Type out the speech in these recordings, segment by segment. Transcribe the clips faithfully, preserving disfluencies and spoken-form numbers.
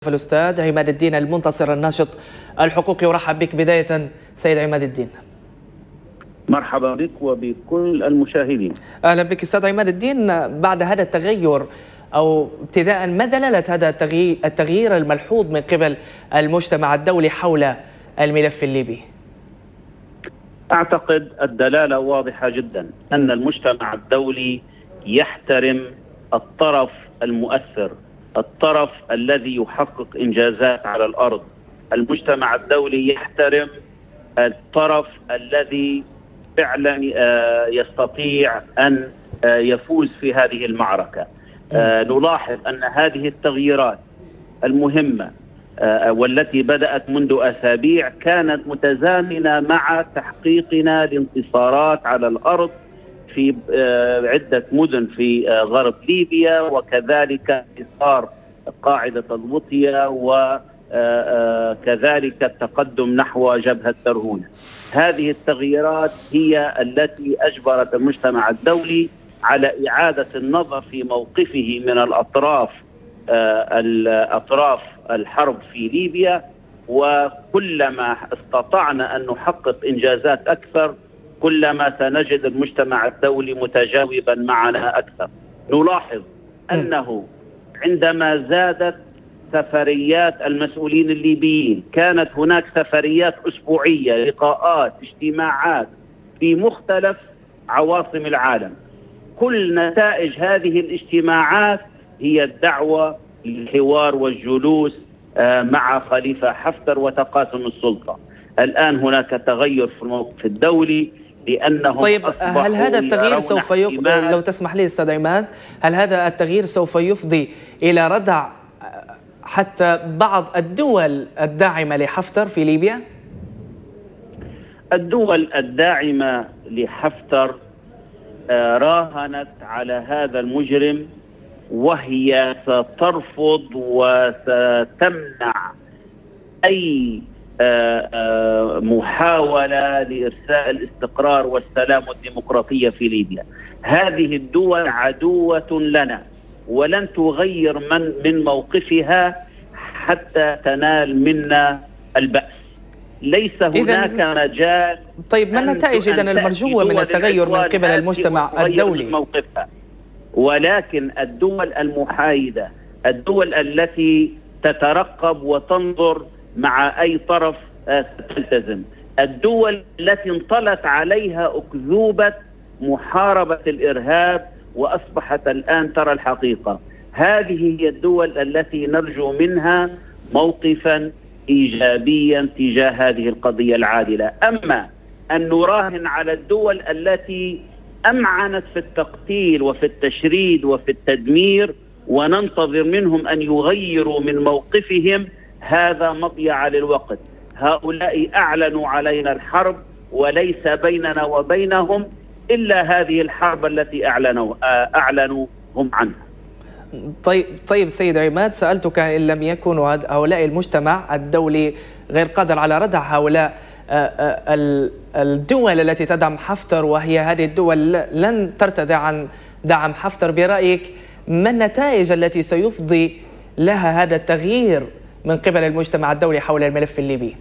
الأستاذ عماد الدين المنتصر الناشط الحقوقي، ورحب بك بداية سيد عماد الدين. مرحبا بك وبكل المشاهدين. أهلا بك أستاذ عماد الدين. بعد هذا التغير أو ابتداء، ما دلالة هذا التغيير الملحوظ من قبل المجتمع الدولي حول الملف الليبي؟ أعتقد الدلالة واضحة جدا، أن المجتمع الدولي يحترم الطرف المؤثر، الطرف الذي يحقق إنجازات على الأرض. المجتمع الدولي يحترم الطرف الذي فعلا يستطيع أن يفوز في هذه المعركة. نلاحظ أن هذه التغييرات المهمة والتي بدأت منذ أسابيع كانت متزامنة مع تحقيقنا لانتصارات على الأرض في عدة مدن في غرب ليبيا، وكذلك انتصار قاعدة الوطية، وكذلك التقدم نحو جبهة ترهونة. هذه التغييرات هي التي أجبرت المجتمع الدولي على إعادة النظر في موقفه من الأطراف الأطراف الحرب في ليبيا، وكلما استطعنا أن نحقق إنجازات أكثر كلما سنجد المجتمع الدولي متجاوبا معنا أكثر. نلاحظ أنه عندما زادت سفريات المسؤولين الليبيين، كانت هناك سفريات أسبوعية، لقاءات، اجتماعات في مختلف عواصم العالم. كل نتائج هذه الاجتماعات هي الدعوة للحوار والجلوس مع خليفة حفتر وتقاسم السلطة. الآن هناك تغير في الموقف الدولي، لأنهم طيب هل هذا التغيير سوف يفضي، لو تسمح لي أستاذ عماد، هل هذا التغيير سوف يفضي إلى ردع حتى بعض الدول الداعمة لحفتر في ليبيا؟ الدول الداعمة لحفتر راهنت على هذا المجرم، وهي سترفض وستمنع أي محاولة لإرساء الاستقرار والسلام والديمقراطية في ليبيا. هذه الدول عدوة لنا، ولن تغير من من موقفها حتى تنال منا البأس. ليس هناك مجال. طيب ما النتائج إذن المرجوة من التغير من قبل المجتمع الدولي؟ ولكن الدول المحايدة، الدول التي تترقب وتنظر مع أي طرف تلتزم، الدول التي انطلت عليها أكذوبة محاربة الإرهاب وأصبحت الآن ترى الحقيقة، هذه هي الدول التي نرجو منها موقفا إيجابيا تجاه هذه القضية العادلة. أما أن نراهن على الدول التي أمعنت في التقتيل وفي التشريد وفي التدمير وننتظر منهم أن يغيروا من موقفهم، هذا مضيعة للوقت. هؤلاء أعلنوا علينا الحرب، وليس بيننا وبينهم إلا هذه الحرب التي أعلنوا أعلنوا هم عنها. طيب طيب سيد عماد، سألتك إن لم يكن هؤلاء المجتمع الدولي غير قادر على ردع هؤلاء الدول التي تدعم حفتر، وهي هذه الدول لن ترتدع عن دعم حفتر، برأيك ما النتائج التي سيفضي لها هذا التغيير من قبل المجتمع الدولي حول الملف الليبي؟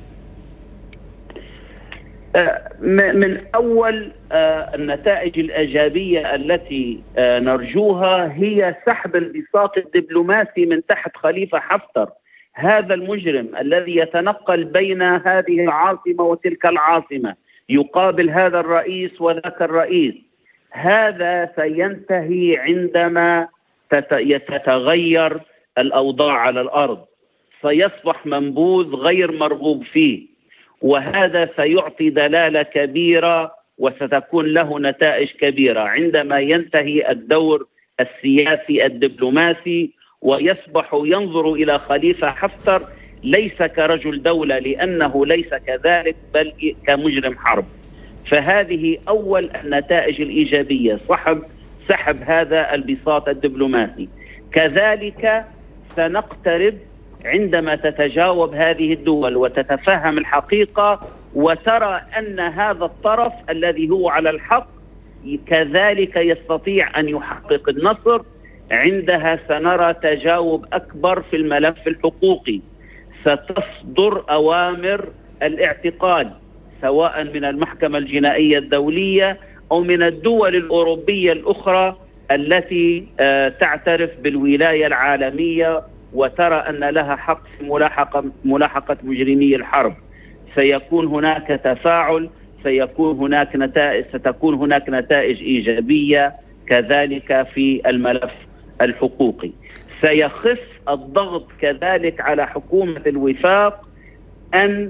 من أول النتائج الإيجابية التي نرجوها هي سحب البساط الدبلوماسي من تحت خليفة حفتر، هذا المجرم الذي يتنقل بين هذه العاصمة وتلك العاصمة، يقابل هذا الرئيس وذاك الرئيس. هذا سينتهي عندما تتغير الأوضاع على الأرض، سيصبح منبوذ غير مرغوب فيه، وهذا سيعطي دلالة كبيرة وستكون له نتائج كبيرة عندما ينتهي الدور السياسي الدبلوماسي ويصبح ينظر إلى خليفة حفتر ليس كرجل دولة، لأنه ليس كذلك بل كمجرم حرب. فهذه أول النتائج الإيجابية، سحب سحب هذا البساط الدبلوماسي. كذلك سنقترب عندما تتجاوب هذه الدول وتتفهم الحقيقة وترى أن هذا الطرف الذي هو على الحق كذلك يستطيع أن يحقق النصر، عندها سنرى تجاوب أكبر في الملف الحقوقي. ستصدر أوامر الاعتقال سواء من المحكمة الجنائية الدولية أو من الدول الأوروبية الأخرى التي تعترف بالولاية العالمية وترى أن لها حق في ملاحقة ملاحقة مجرمي الحرب. سيكون هناك تفاعل، سيكون هناك نتائج ستكون هناك نتائج إيجابية كذلك في الملف الحقوقي. سيخف الضغط كذلك على حكومة الوفاق أن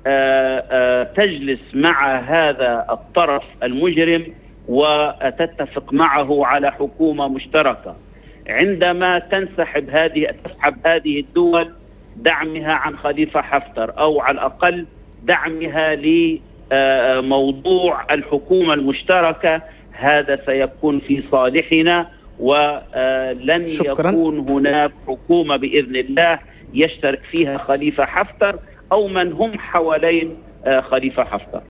تجلس مع هذا الطرف المجرم وتتفق معه على حكومة مشتركة. عندما تنسحب هذه تسحب هذه الدول دعمها عن خليفة حفتر أو على الأقل دعمها لموضوع الحكومة المشتركة، هذا سيكون في صالحنا، ولن شكرا. يكون هناك حكومة بإذن الله يشترك فيها خليفة حفتر أو من هم حوالين خليفة حفتر.